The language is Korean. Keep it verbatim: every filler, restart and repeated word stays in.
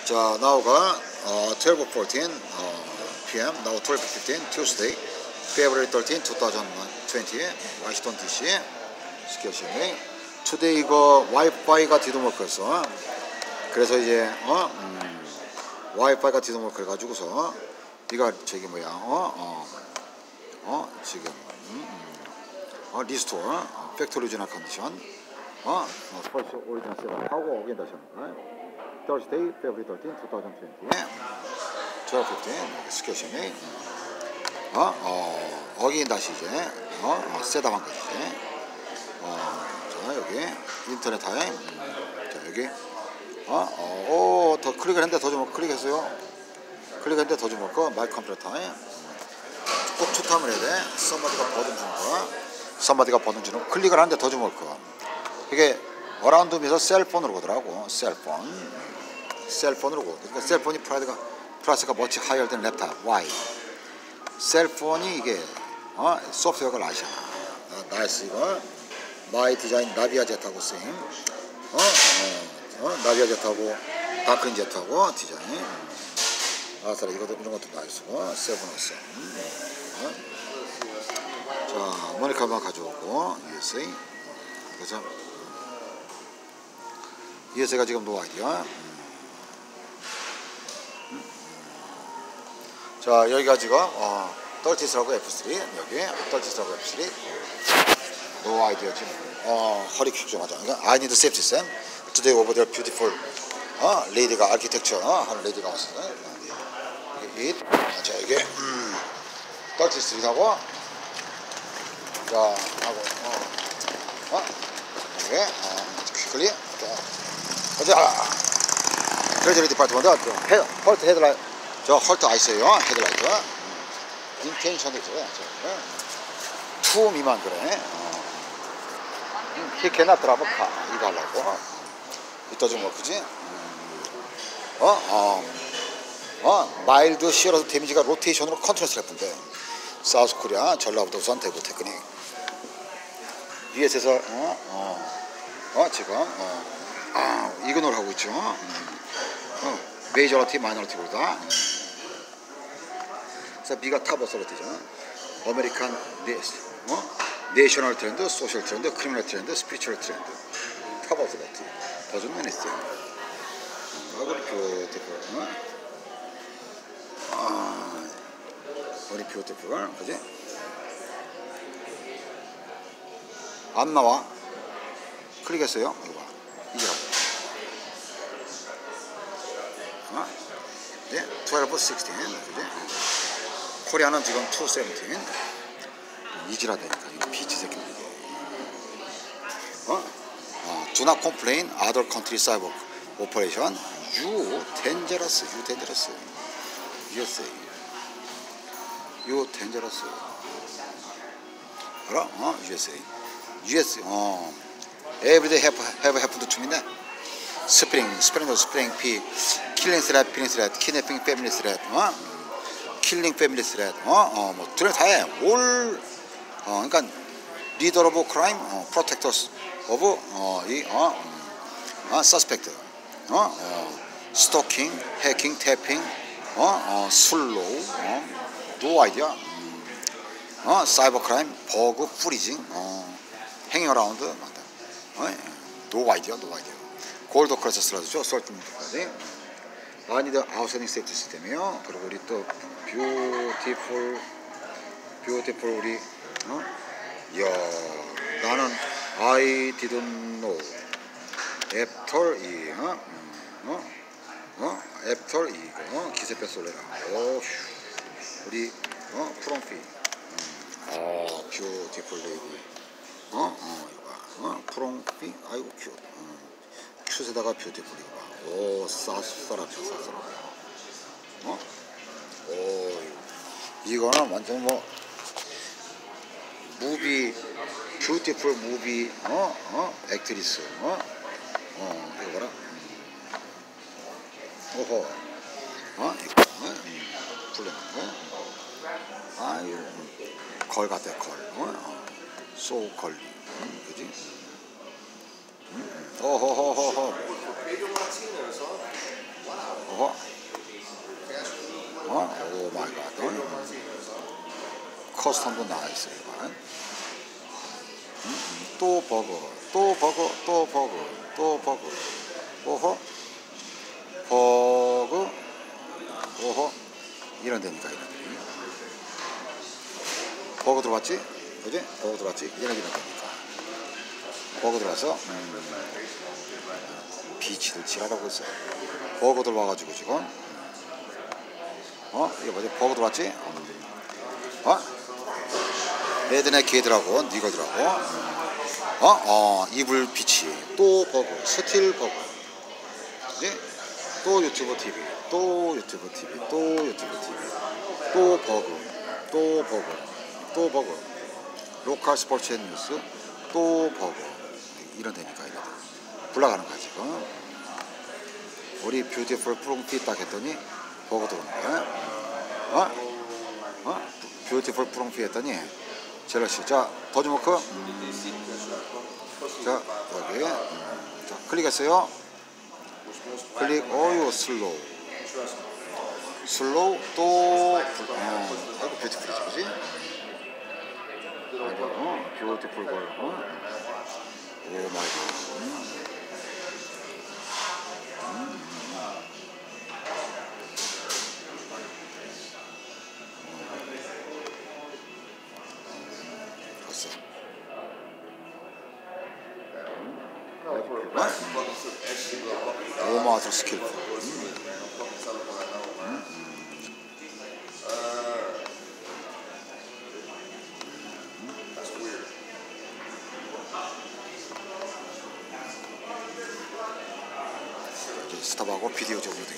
자, now가 어, twelve fourteen 어, 피엠, now twelve fifteen Tuesday, February thirteenth, twenty twenty, 워싱턴 디씨 스케줄이. today 이거 와이파이가 디도머크였어. 그래서 이제 어, 음, 와이파이가 디도머크 해가지고서 이거 저기 뭐야, 어, 어, 어 지금 음, 음, 어, 리스토어, 어, 팩토리 오리지널 컨디션, 어, 어 스포츠 오리지널 셋업하고 오겐다션. Thursday, February thirteenth, twenty twenty, twelve fifteen 스케줄이. 어, 어, 어긴 다시 이제 어, 어 셋업한 거지. 어, 자 여기 인터넷 타임. 음, 자 여기 어, 어, 오, 더 클릭을 했는데 더 좀 클릭했어요. 클릭했는데 더 좀 먹고 마이 컴퓨터 타임. 꼭 투타임을 해야 돼. 썸바디가 버튼 주는 거. 썸바디가 버튼 주는 거. 클릭을 하는데 더 좀 먹고. 이게 어라운드면서 셀폰으로 오더라고. 셀폰. 셀폰으로 오고. 그러니까 셀폰이 프라이드가 프라이스가 머치 하이어 된 랩탑. Why? 셀폰이 이게 어, 소프트웨어가 나시잖아. 어, 나이스 이거. 마이 디자인 나비아 제트하고 쌤. 어, 어, 어, 나비아 제트하고 다크인 제트하고 디자인. 아사라 이것도 이런 것도 나이스고. 세븐오스. 어. 자, 모니카만 가져오고 유에스에이. 그죠? 유에스에이가 지금 노 아이디어. 자, 여기가 지금 어, 떨티스라고 에프 쓰리, 여기 떨티스라고 에프 쓰리. 노 아이디어 지금 어, 허리 킥 좀 하자. 그러니까 I need safety Sam. Today over there beautiful 어, 레이디가 아키텍처 어, 하는 레이디가 왔어요. 이 자, 이게 음, 떨티스하고 자, 하고 어, 어, 이게 어, 퀵클리 자, 트레저리 디파트먼트 헤드, 헐트 헤드라이트. 저 헐트 아이스예요. 헤드라이트. 인텐션 됐죠. 투 미만 그래. 히 캐나 드라브 카 이거 하려고. 이따 좀 먹지. 어, 어, 어, 마일드 시어러스 데미지가 로테이션으로 컨트롤 스트랩인데. 사우스 코리아 전라북도선 대구 테크닉. 유에스에서 어, 어, 어 지금 어, 아 이근을 하고 있죠. 음, 어, 메이저리티 마이너리티보다. 음. 그래서 B가 탑 어서리티잖아. 아메리칸 네스, 어, 내셔널 트렌드, 소셜 트렌드, 크리미널 트렌드, 스피리추얼 트렌드. 탑 어서리티. 더 좋네 있어요. 어리 뷰티풀, 어, 아, 어리 뷰티풀, 그지? 안 나와. 클릭했어요. 이거 봐. 이기라고. 어? 네, twelve sixteen. 그지? 코리아는 지금 two seventeen. 이지라다니까. 이거 비치 새끼들. 어? 어, do not complain other country cyber operation. You dangerous. You dangerous. 유에스에이. You dangerous. 알아? 어? 유에스에이. 유에스, 어, everyday have, have happened to me네. 스프링, 스프링, 스프링, 피, 킬링 스랩, 필링 스랩, 키네핑 패밀리 스랩, 어, 킬링 패밀리 스랩, 어, 어, 뭐, 들어 다 해. 올, 어, 그러니까, 리더 오브 크라임, 어, 프로텍터스 오브, 어, 이, 어, 음, 어, 서스펙트, 어, 어, 스토킹, 해킹, 태핑, 어, 어, 슬로우, 어, 노 아이디어, 음, 어, 사이버 크라임, 버그, 프리징, 어, 행잉 어라운드, 어, 노 아이디어, 노 아이디어. 골드 클래스 슬라드죠. 설득까지. 아니더 아웃사이딩 세이프티 시스템이요. 그리고 우리 또 뷰티풀, 뷰티풀 우리, 어, 이야, 나는 I didn't know. 애플 이, 어, 어, 어, 애플 이거 기세페 솔레라. 오, 우리 어, 프롬피, 음, 어, 뷰티풀 레이디. 어, 어, 이거 봐. 어, 프롬피, 아이고 큐. 어. 큐에다가 뷰티풀 이거 봐. 오, 싸스라죠, 싸스라. 어? 오, 이거는 완전 뭐 무비, 뷰티풀 무비, 어, 어, 액트리스, 어, 어, 이거 봐라. 오호, 어, 이거, 어, 풀리는 거. 아, 이거 걸 같아, 걸. 어, 어. 소 걸리, 응, 그지? 응? 어허허허허. 어허. 어? 오 마이 갓. 커스텀도 나와있어요. 음, 음. 또 버거, 또 버거, 또 버거, 또 버거. 오호. 버거. 오호. 이런 데니까, 이런 데. 버거 들어왔지? 그지? 버거 들어왔지? 이런 이런 데니까. 버거 들어와서, 음, 비치들 지랄하고 있어. 버거 들어와가지고 지금. 어? 이거 뭐지? 버거 들어왔지? 어? 레드네 걔들하고, 니거들하고. 어? 어, 이불 비치. 또 버거. 스틸 버거. 그지? 또 유튜브 티비. 또 유튜브 티비. 또 유튜브 티비. 또 버거. 또 버거. 또 버거. 로컬 스포츠 앤 뉴스. 또 버거. 이런 데니까, 이런 데. 불나가는 거야, 지금. 우리 뷰티풀 프롱피 딱 했더니, 버거 들어오는 거야. 어? 어? 뷰티풀 프롱피 했더니, 젤러시. 자, 더즈모크. 음. 자, 여기. 음. 자, 클릭했어요. 클릭. 어유, 슬로우. 슬로우. 또, 어, 아이고, 뷰티풀이지, 그지? 어, 뷰티풀 걸. 어? 오 마이 갓. 음. 오마드 스킬. 음. 음. 스탑하고 비디오 좀